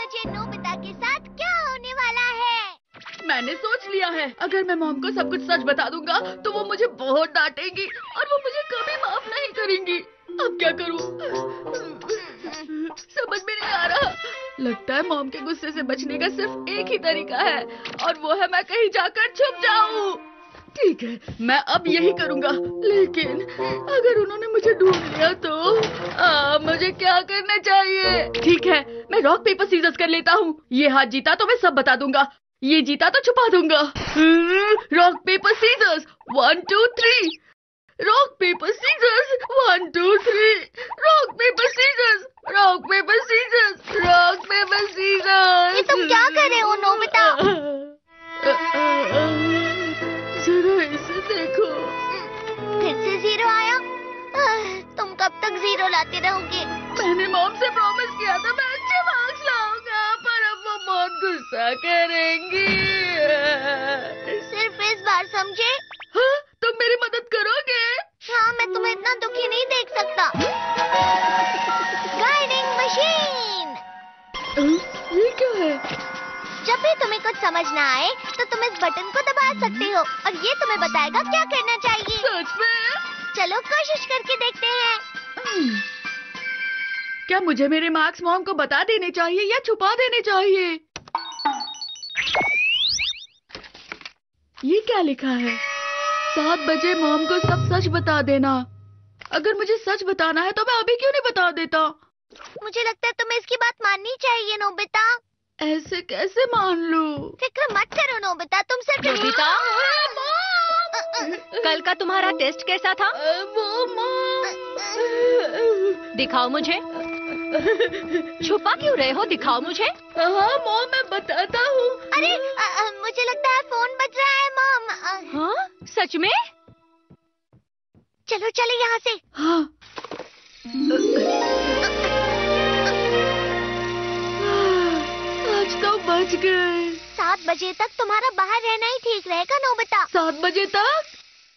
मुझे नोबिता के साथ क्या होने वाला है। मैंने सोच लिया है, अगर मैं मॉम को सब कुछ सच बता दूंगा तो वो मुझे बहुत डांटेंगी और वो मुझे कभी माफ नहीं करेंगी। अब क्या करूं? समझ में नहीं आ रहा। लगता है मॉम के गुस्से से बचने का सिर्फ एक ही तरीका है और वो है मैं कहीं जाकर छुप जाऊं। ठीक है, मैं अब यही करूंगा। लेकिन अगर उन्होंने मुझे ढूंढ लिया तो मुझे क्या करना चाहिए? ठीक है, मैं रॉक पेपर सीजर्स कर लेता हूँ। ये हाथ जीता तो मैं सब बता दूंगा, ये जीता तो छुपा दूंगा। Rock paper scissors 1 2 3। Rock paper scissors 1 2 3। Rock paper scissors, rock paper scissors, rock paper scissors. ये तुम क्या कर रहे हो नोबिता? जरा इसे देखो। फिर से 0 आया। तुम कब तक 0 लाते रहोगे? मैंने मॉम से प्रॉमिस किया था मैं अच्छे मार्क्स लाऊंगा, पर अब वो बहुत गुस्सा करेंगी। सिर्फ इस बार समझे? हाँ, तुम मेरी मदद करोगे? हाँ, मैं तुम्हें इतना दुखी नहीं देख सकता। Guiding machine. ये क्या है? जब भी तुम्हें कुछ समझ ना आए तो तुम इस बटन को दबा सकते हो और ये तुम्हें बताएगा क्या करना चाहिए। सच में? चलो कोशिश करके देखते हैं। क्या मुझे मेरे मार्क्स मॉम को बता देने चाहिए या छुपा देने चाहिए? ये क्या लिखा है? 7 बजे मॉम को सब सच बता देना। अगर मुझे सच बताना है तो मैं अभी क्यों नहीं बता देता? मुझे लगता है तुम्हें इसकी बात माननी चाहिए नोबिता। ऐसे कैसे मान लूं? फिक्र मत करो नोबिता, तुम सिर्फ नोबिता? कल का तुम्हारा टेस्ट कैसा था? वो मॉम। दिखाओ मुझे। छुपा क्यों रहे हो? दिखाओ मुझे। हाँ मॉम, मैं बताता हूँ। अरे मुझे लगता है फोन बज रहा है मॉम। हाँ, सच में? चलो चलो यहाँ से। हाँ। आज तो बच गए। 7 बजे तक तुम्हारा बाहर रहना ही ठीक रहेगा नोबिता। 7 बजे तक?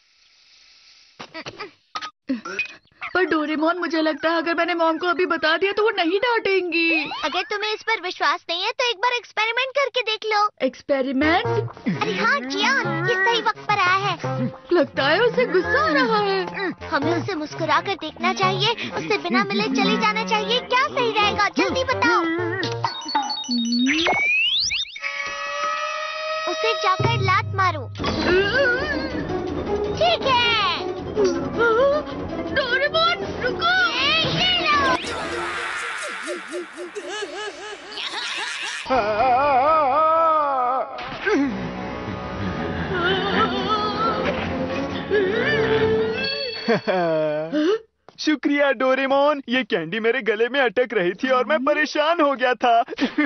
पर डोरेमोन, मुझे लगता है अगर मैंने मॉम को अभी बता दिया तो वो नहीं डांटेंगी। अगर तुम्हें इस पर विश्वास नहीं है तो एक बार एक्सपेरिमेंट करके देख लो। एक्सपेरिमेंट? अरे हाँ जियान, ये सही वक्त पर आया है। लगता है उसे गुस्सा आ रहा है। हमें उसे मुस्कुरा कर देखना चाहिए, उससे बिना मिले चले जाना चाहिए। क्या सही रहेगा, जल्दी बताओ। उसे जाकर लात मारो। ठीक है। डोरेमोन रुको। ये लो। शुक्रिया डोरेमोन, ये कैंडी मेरे गले में अटक रही थी और मैं परेशान हो गया था।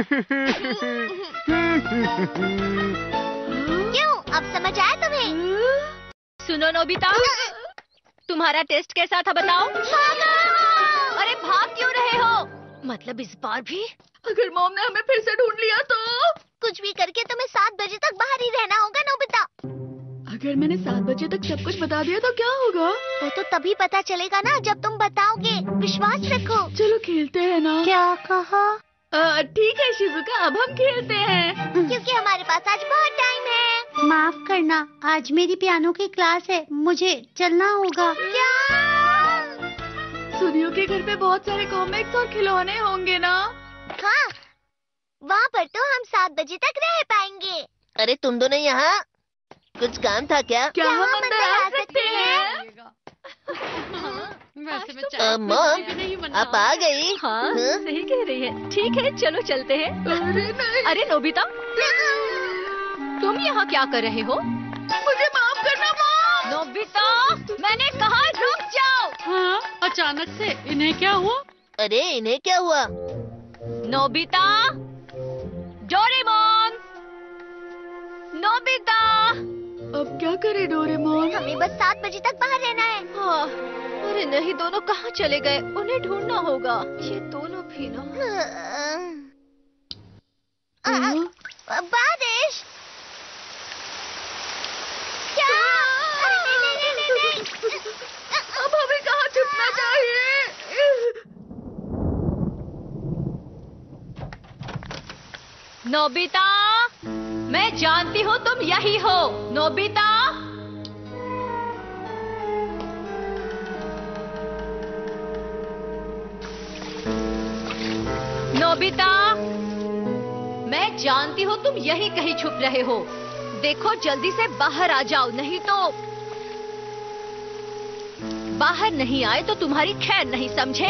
क्यों, अब समझ आया तुम्हें? सुनो नोबिता, तुम्हारा टेस्ट कैसा था बताओ? अरे भाग क्यों रहे हो? मतलब इस बार भी? अगर मॉम ने हमें फिर से ढूंढ लिया तो? कुछ भी करके तुम्हें 7 बजे तक बाहर ही रहना होगा नोबिता। अगर मैंने 7 बजे तक सब कुछ बता दिया तो क्या होगा? वो तो तभी पता चलेगा ना जब तुम बताओगे। विश्वास रखो। चलो खेलते हैं ना। क्या कहा? ठीक है शिजुका, अब हम खेलते हैं। क्योंकि हमारे पास आज बहुत टाइम है। माफ करना, आज मेरी पियानो की क्लास है, मुझे चलना होगा। क्या? सुनियो के घर पे बहुत सारे कॉमिक्स और खिलौने होंगे ना? हाँ, वहाँ पर तो हम 7 बजे तक रह पाएंगे। अरे तुम दोनों यहाँ, कुछ काम था क्या? क्या हम अंदर आ सकते हैं? मॉम, आप आ गई? हाँ, सही कह रही है। ठीक है, चलो चलते हैं। अरे नहीं। अरे नोबिता, तुम यहाँ क्या कर रहे हो? मुझे माफ करना मॉम। नोबिता, मैंने कहा रुक जाओ। हाँ, अचानक से इन्हें क्या हुआ? अरे इन्हें क्या हुआ? Nobita, Doraemon, Nobita. अब क्या करे डोरेमोन? हमें बस 7 बजे तक बाहर रहना है। हाँ, अरे नहीं, दोनों कहाँ चले गए? उन्हें ढूंढना होगा। ये दोनों भी ना। बारिश। क्या? अरे नहीं। अब हमें कहाँ छुपना चाहिए? नोबिता, मैं जानती हूँ तुम यही हो। नोबिता, नोबिता, मैं जानती हूँ तुम यही कहीं छुप रहे हो। देखो जल्दी से बाहर आ जाओ, नहीं तो बाहर नहीं आए तो तुम्हारी खैर नहीं, समझे?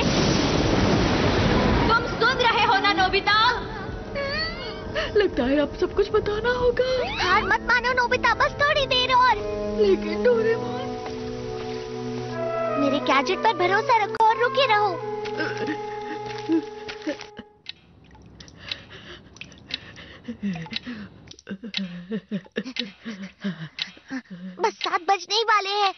तुम सुन रहे हो ना नोबिता? लगता है अब सब कुछ बताना होगा। हार मत मानो नोबिता, बस थोड़ी देर और। लेकिन डोरेमोन, मेरे गैजेट पर भरोसा रखो और रुके रहो। बस 7 बजने ही वाले हैं।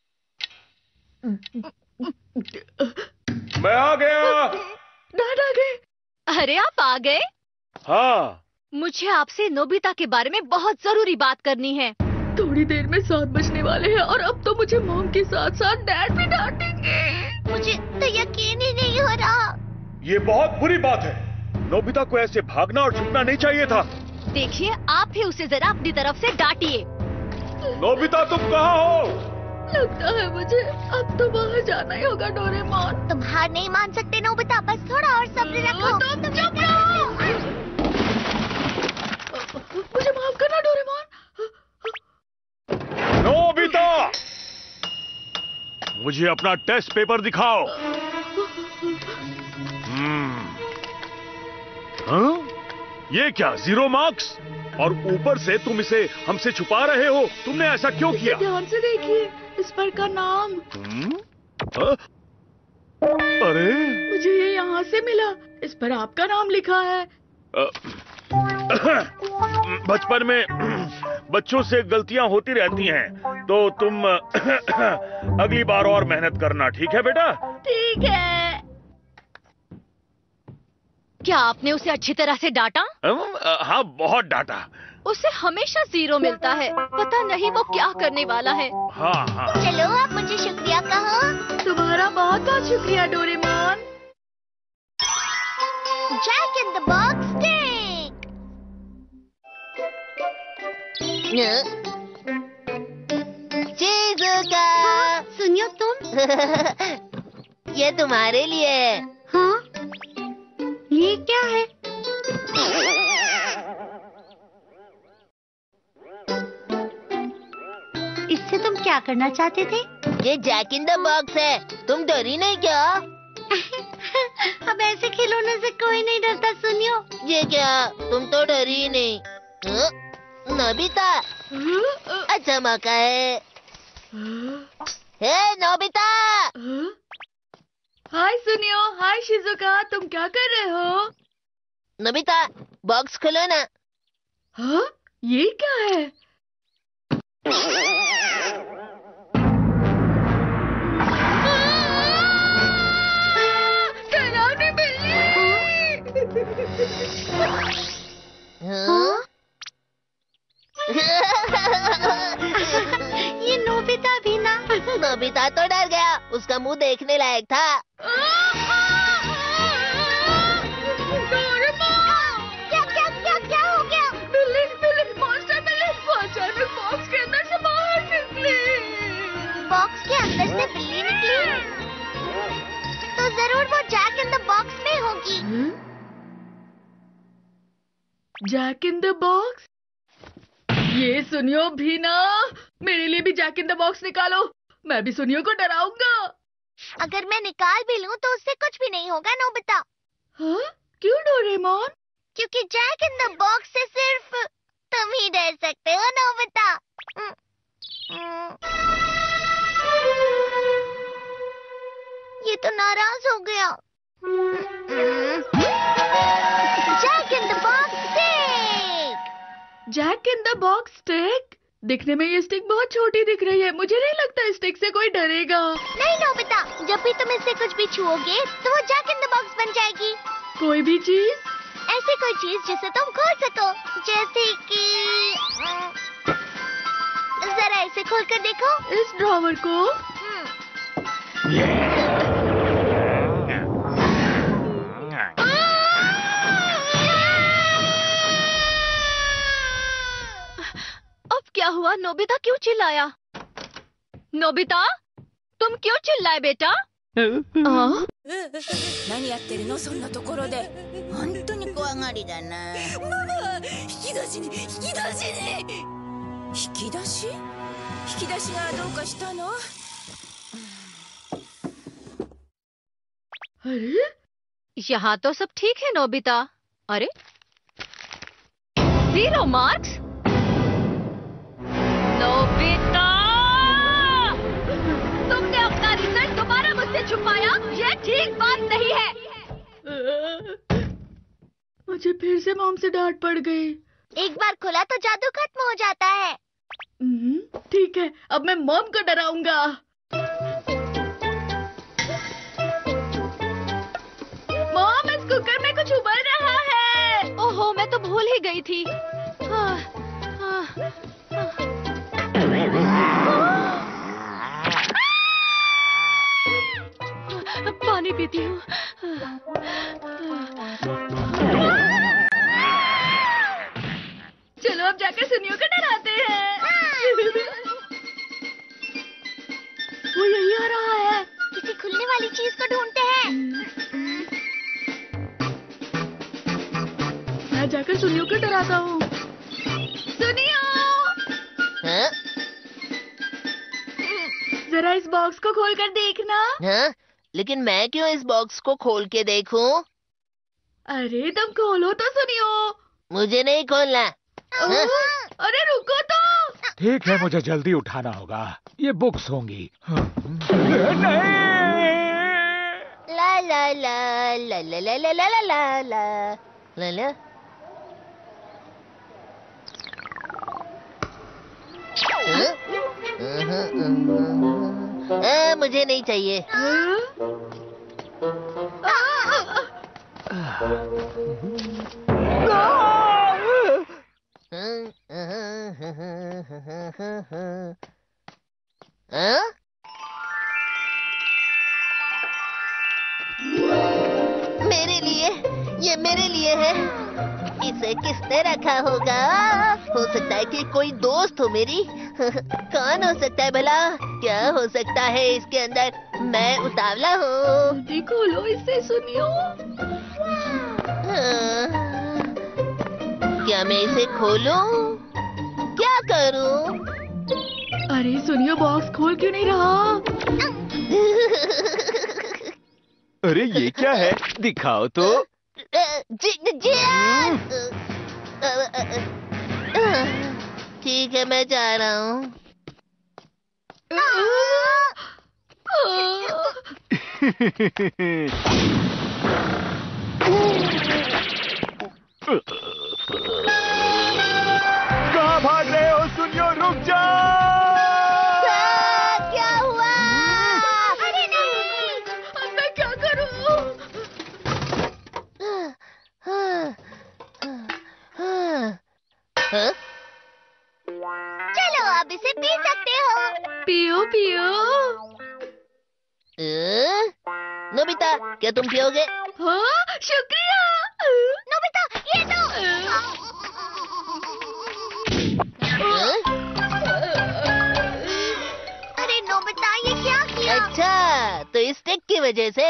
मैं आ गया। डैड आ गए। अरे आप आ गए? हाँ, मुझे आपसे नोबिता के बारे में बहुत जरूरी बात करनी है। थोड़ी देर में 7 बजने वाले हैं और अब तो मुझे मॉम के साथ साथ डैड भी डांटेंगे। मुझे तो यकीन ही नहीं हो रहा। ये बहुत बुरी बात है। नोबिता को ऐसे भागना और छुपना नहीं चाहिए था। देखिए, आप ही उसे जरा अपनी तरफ से डांटिए। नोबिता, तुम कहाँ हो? लगता है मुझे अब तो बाहर जाना ही होगा डोरेमोन। तुम हार नहीं मान सकते नोबिता, बस थोड़ा और सब्र रखो। तुम चुप रहो। मुझे माफ करना डोरेमोन। नोबिता, मुझे अपना टेस्ट पेपर दिखाओ। हाँ? ये क्या 0 मार्क्स? और ऊपर से तुम इसे हमसे छुपा रहे हो। तुमने ऐसा क्यों किया? ध्यान से देखिए, इस पर का नाम। अरे, मुझे ये यहाँ से मिला। इस पर आपका नाम लिखा है। बचपन में बच्चों से गलतियां होती रहती हैं, तो तुम अगली बार और मेहनत करना, ठीक है बेटा? ठीक है। क्या आपने उसे अच्छी तरह से डांटा? हाँ, बहुत डांटा। उसे हमेशा 0 मिलता है। पता नहीं वो क्या करने वाला है। हाँ हाँ। चलो आप मुझे शुक्रिया कहो। तुम्हारा बहुत बहुत शुक्रिया Doraemon. Jack in the box stick. Shizuka. Suneo तुम। ये तुम्हारे लिए है। हाँ, ये क्या है? इससे तुम क्या करना चाहते थे? ये जैक इन द बॉक्स है। तुम डरी नहीं क्या? अब ऐसे खिलौने से कोई नहीं डरता सुनियो। ये क्या, तुम तो डरी ही नहीं। नोबिता, अच्छा मौका है। हे नोबिता। हाय सुनियो, हाय शिजुका, तुम क्या कर रहे हो? नोबिता, बॉक्स खोलो ना। हाँ? ये क्या है? डरावनी बिल्ली! हाँ? ये नोबिता भी ना। नोबिता तो डर गया। उसका मुंह देखने लायक था। क्या क्या क्या क्या हो गया? बिल्ली, बिल्ली, मॉन्स्टर बिल्ली! वो अचानक बॉक्स के अंदर से बाहर निकली। बॉक्स के अंदर से बिल्ली निकली? तो जरूर वो जैक इन द बॉक्स में होगी। Jack in the box? ये सुनियो भी ना, मेरे लिए भी जैक इन द बॉक्स निकालो। मैं भी सुनियो को डराऊंगा। अगर मैं निकाल भी लूं तो उससे कुछ भी नहीं होगा नोबिता। हाँ? क्यों डोरेमोन? क्योंकि जैक इन द बॉक्स से सिर्फ तुम ही डर सकते हो नोबिता। ये तो नाराज हो गया। Jack in the box stick. Jack in the box stick? दिखने में ये स्टिक बहुत छोटी दिख रही है। मुझे नहीं लगता इस स्टिक से कोई डरेगा। नहीं नोबिता, जब भी तुम इससे कुछ भी छुओगे तो वो जैक इन द बॉक्स बन जाएगी। कोई भी चीज? ऐसी कोई चीज जिसे तुम खोल सको, जैसे कि जरा इसे खोल कर देखो। इस ड्रॉवर को? हुआ? नोबिता क्यों चिल्लाया? नोबिता, तुम क्यों चिल्लाए बेटा? 何やってるのそんなところで。本当に怖がりだな。ママ、引き出しに。引き出しがどうかしたの？ अरे यहाँ तो सब ठीक है नोबिता। अरे 0 मार्क्स? नोबिता, तुमने अपना रिजल्ट दोबारा मुझसे छुपाया, ये ठीक बात नहीं है। मुझे फिर से मॉम से डांट पड़ गई। एक बार खुला तो जादू खत्म हो जाता है। ठीक है, अब मैं मॉम को डराऊंगा। मॉम, इस कुकर में कुछ उबल रहा है। ओहो, मैं तो भूल ही गई थी। पानी पीती हूँ। चलो अब जाकर सुनियो को डराते हैं। वो यही आ रहा है। किसी खुलने वाली चीज को ढूंढते हैं। मैं जाकर सुनियो को डराता हूँ। सुनियो, हाँ? जरा इस बॉक्स को खोलकर देखना। हाँ? लेकिन मैं क्यों इस बॉक्स को खोल के देखूं? अरे तुम खोलो तो सुनियो। मुझे नहीं खोलना। हाँ? अरे रुको तो। ठीक है, मुझे जल्दी उठाना होगा। ये बुक्स होंगी। ला ला ला ला ला ला ला ला ला ला ला ला। मुझे नहीं चाहिए। मेरे लिए, ये मेरे लिए है। इसे किसने रखा होगा? हो सकता है कि कोई दोस्त हो मेरी। कौन हो सकता है भला? क्या हो सकता है इसके अंदर? मैं उतावला हूँ। जल्दी खोलो इसे सुनियो। क्या मैं इसे खोलूं? क्या करूं? अरे सुनियो, बॉक्स खोल क्यों नहीं रहा? अरे ये क्या है? दिखाओ तो। ठीक है, मैं जा रहा हूँ। कहाँ भाग रहे हो? सुनियो, रुक जाओ। क्या हुआ? अरे नहीं, अब मैं क्या करूं? चलो अब इसे पी सकते हो। पियो पियो। नोबिता, क्या तुम पियोगे? हाँ, शुक्रिया। नोबिता, ये दो। अरे नोबिता, ये क्या किया? अच्छा, तो इस टेक की वजह से।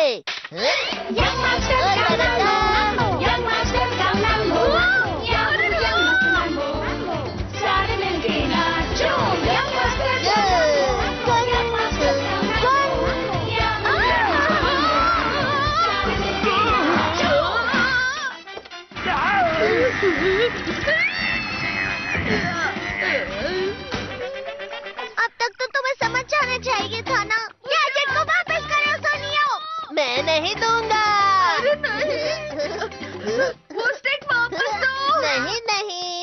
अब तक तो तुम्हें समझ जाना चाहिए था ना। गैजेट को वापस करो सोनियो। मैं नहीं दूंगा। अरे नहीं, वो स्टिक वापस दो। नहीं नहीं।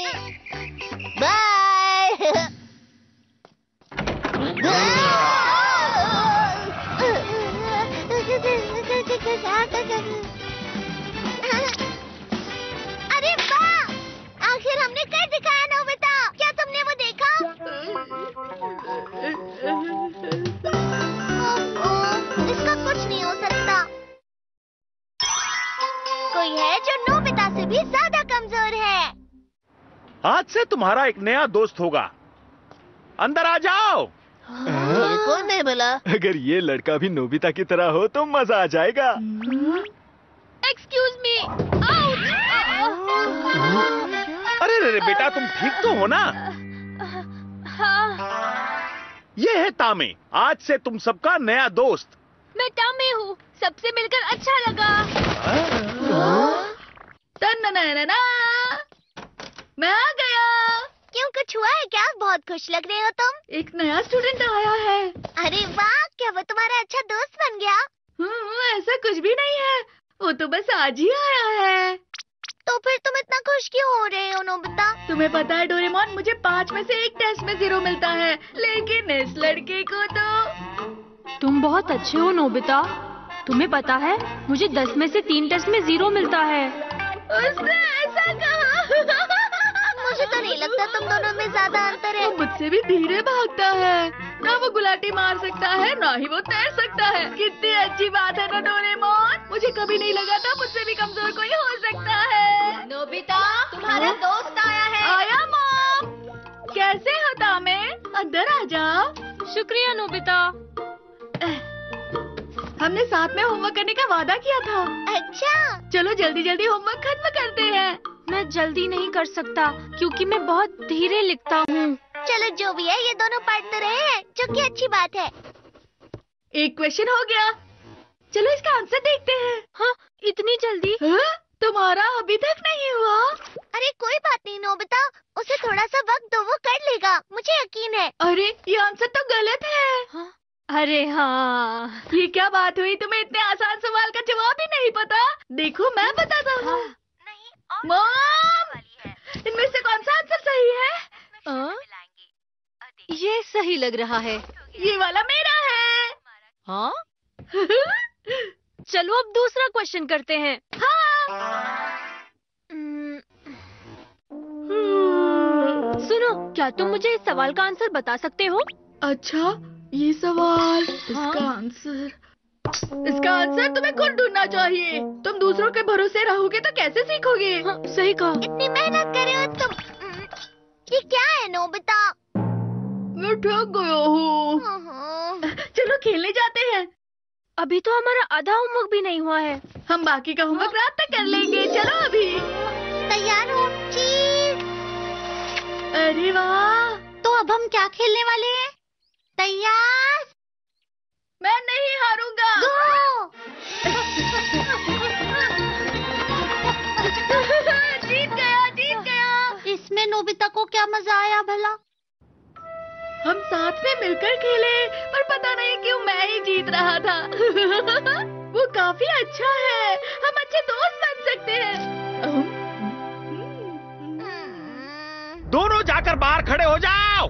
बाय। अरे वाह, आखिर हमने कर दिखाया नोबिता। क्या तुमने वो देखा? इसका कुछ नहीं हो सकता। कोई है जो नोबिता से भी ज्यादा कमजोर है। आज से तुम्हारा एक नया दोस्त होगा। अंदर आ जाओ। ये कौन है भला? अगर ये लड़का भी नोबिता की तरह हो तो मजा आ जाएगा। Excuse me. अरे रे बेटा, तुम ठीक तो हो ना? हाँ, ये है तामे, आज से तुम सबका नया दोस्त। मैं टामे हूँ, सबसे मिलकर अच्छा लगा। तन्नननना, मैं आ गया। क्यों, कुछ हुआ है क्या? बहुत खुश लग रहे हो तुम। एक नया स्टूडेंट आया है। अरे वाह, क्या वो तुम्हारा अच्छा दोस्त बन गया? ऐसा कुछ भी नहीं है, वो तो बस आज ही आया है। तो फिर तुम इतना खुश क्यों हो रहे हो नोबिता? तुम्हें पता है डोरेमोन, मुझे 5 में से 1 टेस्ट में 0 मिलता है, लेकिन इस लड़के को तो। तुम बहुत अच्छे हो नोबिता। तुम्हें पता है, मुझे 10 में से 3 टेस्ट में 0 मिलता है। उसने ऐसा कहा। मुझे तो नहीं लगता तुम दोनों में ज्यादा अंतर है। वो मुझसे भी धीरे भागता है, ना वो गुलाटी मार सकता है, ना ही वो तैर सकता है। कितनी अच्छी बात है ना डोरेमोन, मुझे कभी नहीं लगा था मुझसे भी कमजोर कोई हो सकता है। नोबिता, तुम्हारा दोस्त आया है। आया मॉम, कैसे हो तामे? अंदर आ जाओ। शुक्रिया नोबिता। हमने साथ में होमवर्क करने का वादा किया था। अच्छा, चलो जल्दी जल्दी होमवर्क खत्म करते हैं। मैं जल्दी नहीं कर सकता क्योंकि मैं बहुत धीरे लिखता हूँ। चलो जो भी है, ये दोनों पढ़ तो रहे हैं, जो कि अच्छी बात है। एक क्वेश्चन हो गया, चलो इसका आंसर देखते हैं। हाँ, इतनी जल्दी? हाँ? तुम्हारा अभी तक नहीं हुआ? अरे कोई बात नहीं नोबिता, उसे थोड़ा सा वक्त दो, वो कर लेगा, मुझे यकीन है। अरे ये आंसर तो गलत है। हाँ? अरे हाँ, ये क्या बात हुई, तुम्हें इतने आसान सवाल का जवाब ही नहीं पता? देखो मैं बताता हूँ। मॉम, इनमें से कौन सा आंसर सही है? ये सही लग रहा है। ये वाला मेरा है। हाँ? चलो अब दूसरा क्वेश्चन करते हैं। सुनो, क्या तुम मुझे इस सवाल का आंसर बता सकते हो? अच्छा, ये सवाल, इसका आंसर तुम्हें खुद ढूंढना चाहिए। तुम दूसरों के भरोसे रहोगे तो कैसे सीखोगे? हाँ, सही कहा। इतनी मेहनत कर रहे हो तुम। ये क्या है नोबिता? मैं थक गया हूँ। चलो खेलने जाते हैं। अभी तो हमारा आधा होमवर्क भी नहीं हुआ है। हम बाकी का होमवर्क रात तक कर लेंगे। चलो अभी। तैयार हो? चीज। अरे वाह, तो अब हम क्या खेलने वाले हैं? तैयार? मैं नहीं हारूंगा। गो! जीत गया, जीत गया। इसमें नोबिता को क्या मजा आया भला? हम साथ में मिलकर खेले, पर पता नहीं क्यों मैं ही जीत रहा था। वो काफी अच्छा है, हम अच्छे दोस्त बन सकते हैं। दोनों जाकर बाहर खड़े हो जाओ।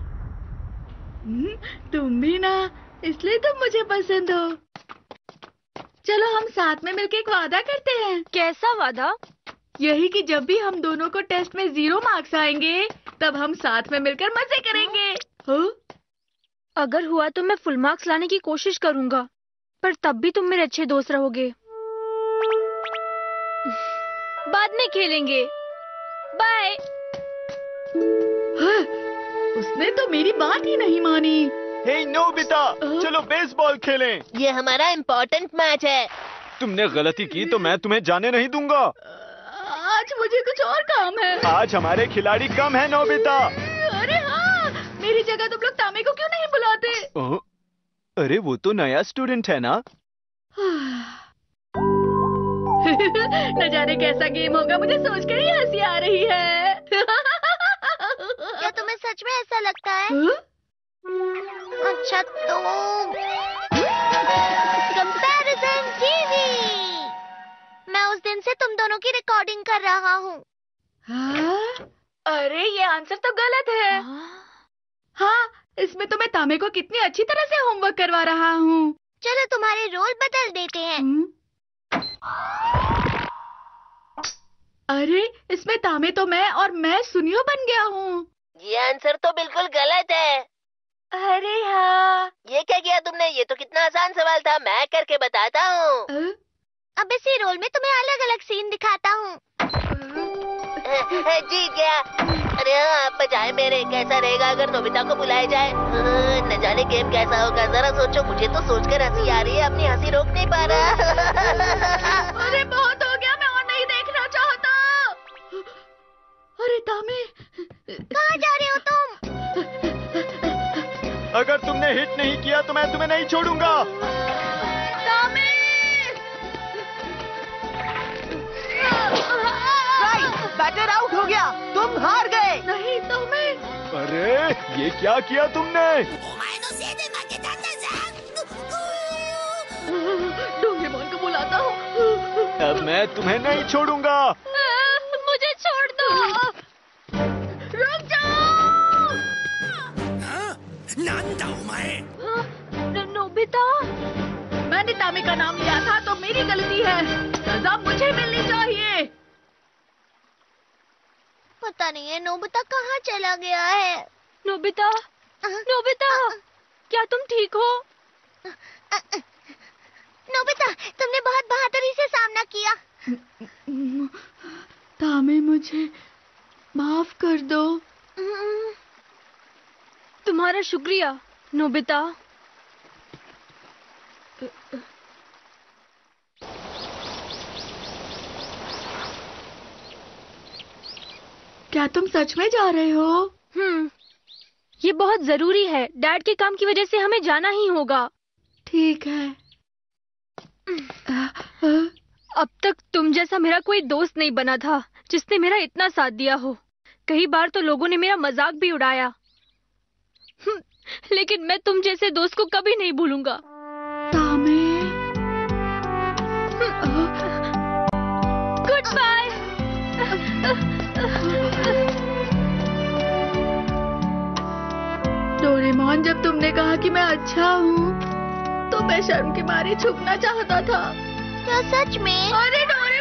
तुम भी ना, इसलिए तुम मुझे पसंद हो। चलो हम साथ में मिलकर एक वादा करते हैं। कैसा वादा? यही कि जब भी हम दोनों को टेस्ट में 0 मार्क्स आएंगे, तब हम साथ में मिलकर मजे करेंगे। हाँ? अगर हुआ तो मैं फुल मार्क्स लाने की कोशिश करूंगा, पर तब भी तुम मेरे अच्छे दोस्त रहोगे। बाद में खेलेंगे, बाय। हाँ, उसने तो मेरी बात ही नहीं मानी। हे नोबिता, चलो बेसबॉल खेलें। ये हमारा इम्पोर्टेंट मैच है। तुमने गलती की तो मैं तुम्हें जाने नहीं दूंगा। आज मुझे कुछ और काम है। आज हमारे खिलाड़ी कम है नोबिता। अरे हाँ, मेरी जगह तुम लोग तामे को क्यों नहीं बुलाते? अरे वो तो नया स्टूडेंट है ना। न जाने कैसा गेम होगा, मुझे सोचकर ही हंसी आ रही है। क्या तुम्हें सच में ऐसा लगता है? अच्छा तो कंपैरिजन टीवी। मैं उस दिन से तुम दोनों की रिकॉर्डिंग कर रहा हूँ। हाँ? अरे ये आंसर तो गलत है। हाँ, इसमें तो मैं तामे को कितनी अच्छी तरह से होमवर्क करवा रहा हूँ। चलो तुम्हारे रोल बदल देते हैं। अरे इसमें तामे तो मैं सुनियो बन गया हूँ। ये आंसर तो बिल्कुल गलत है। अरे हाँ, ये क्या किया तुमने? ये तो कितना आसान सवाल था, मैं करके बताता हूँ। अब इसी रोल में तुम्हें अलग अलग सीन दिखाता हूँ। जीत गया। अरे आप बजाए मेरे, कैसा रहेगा अगर नोबिता को बुलाया जाए? न जाने गेम कैसा होगा, जरा सोचो। मुझे तो सोचकर हंसी आ रही है, अपनी हंसी रोक नहीं पा रहा। अरे बहुत हो गया, मैं और नहीं देखना चाहता। अरे तामे, कहाँ जा रहे हो तुम? अगर तुमने हिट नहीं किया तो मैं तुम्हें नहीं छोड़ूंगा। तामे! बैटर आउट हो गया, तुम हार गए। नहीं तामे। अरे ये क्या किया तुमने? お前のせいで負けたんだぞ。 डोरेमोन को बुलाता हूँ। अब मैं तुम्हें नहीं छोड़ूंगा। मुझे छोड़ दो। रुक जाओ। なんだお前。 नोबिता, मैंने तामे का नाम लिया था तो मेरी गलती है, सजा मुझे मिलनी चाहिए। पता नहीं है नोबिता कहाँ चला गया है। नोबिता, नोबिता, क्या तुम ठीक हो? नोबिता, तुमने बहुत बहादुरी से सामना किया। तामे, मुझे माफ कर दो। तुम्हारा शुक्रिया नोबिता। क्या तुम सच में जा रहे हो? ये बहुत जरूरी है। डैड के काम की वजह से हमें जाना ही होगा। ठीक है। अब तक तुम जैसा मेरा कोई दोस्त नहीं बना था जिसने मेरा इतना साथ दिया हो। कई बार तो लोगों ने मेरा मजाक भी उड़ाया, लेकिन मैं तुम जैसे दोस्त को कभी नहीं भूलूंगा। Tame, good bye. डोरेमोन, जब तुमने कहा कि मैं अच्छा हूँ तो मैं शर्म के मारे छुपना चाहता था। क्या सच में? अरे डोरेमोन!